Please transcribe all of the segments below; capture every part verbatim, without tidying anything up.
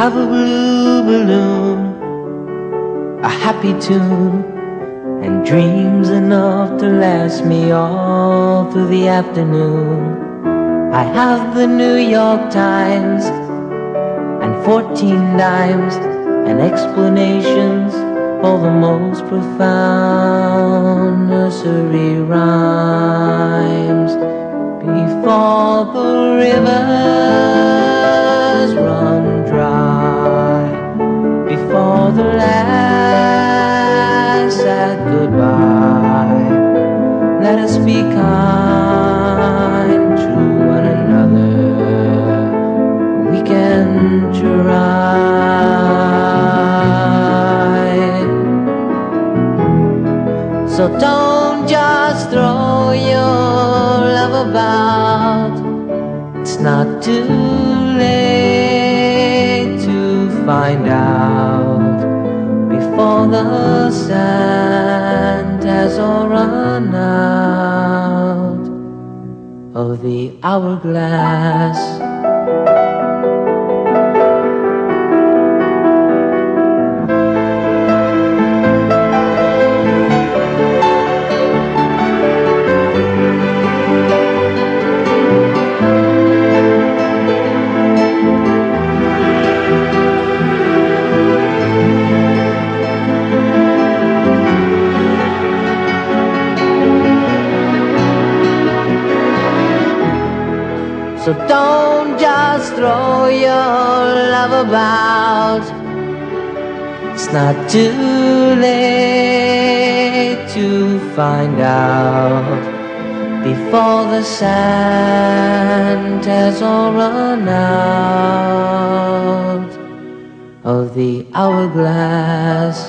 have a blue balloon, a happy tune, and dreams enough to last me all through the afternoon. I have the New York Times and fourteen dimes and explanations for the most profound nursery rhymes. Before the rivers run dry, before the last sad goodbye, let us be kind to one another. We can try. So don't just throw your love about. It's not too late to find out before the sand has all run out of the hourglass. So don't just throw your love about. It's not too late to find out before the sand has all run out of the hourglass.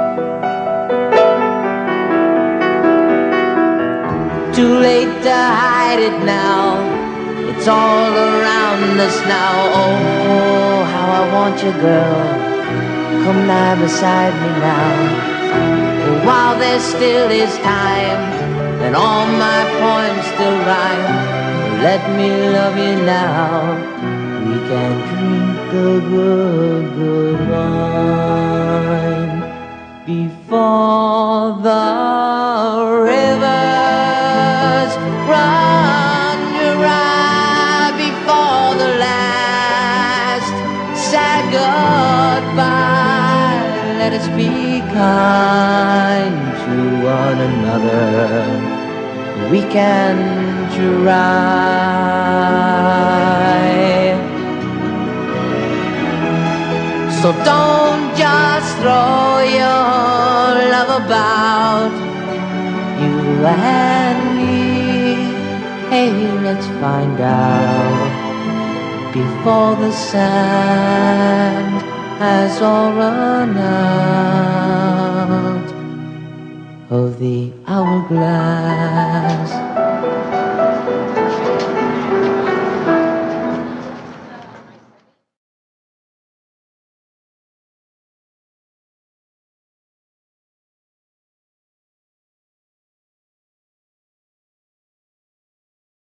Too late to hide it now. It's all around us now. Oh, how I want you, girl. Come lie beside me now. While there still is time, and all my poems still rhyme, let me love you now. We can drink the good, good wine before the rivers run dry. Sad goodbye. Let us be kind to one another. We can try. So don't just throw your love about. You and me. Hey, let's find out before the sand has all run out of the hourglass.